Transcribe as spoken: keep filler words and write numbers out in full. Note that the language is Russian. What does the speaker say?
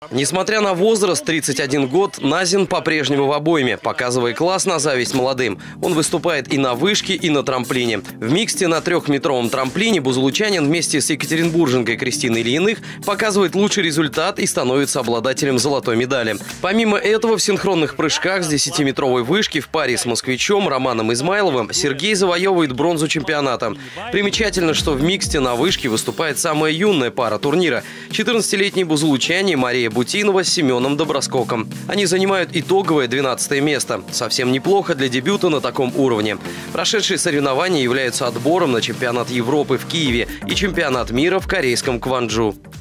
Несмотря на возраст, тридцать один год, Назин по-прежнему в обойме, показывая класс на зависть молодым. Он выступает и на вышке, и на трамплине. В миксте на трехметровом трамплине бузулучанин вместе с екатеринбурженкой Кристиной Ильиных показывает лучший результат и становится обладателем золотой медали. Помимо этого, в синхронных прыжках с десятиметровой вышки в паре с москвичом Романом Измайловым Сергей завоевывает бронзу чемпионата. Примечательно, что в миксте на вышке выступает самая юная пара турнира – четырнадцатилетние бузулучане Мария Бутинова с Семеном Доброскоком. Они занимают итоговое двенадцатое место. Совсем неплохо для дебюта на таком уровне. Прошедшие соревнования являются отбором на чемпионат Европы в Киеве и чемпионат мира в корейском Кванджу.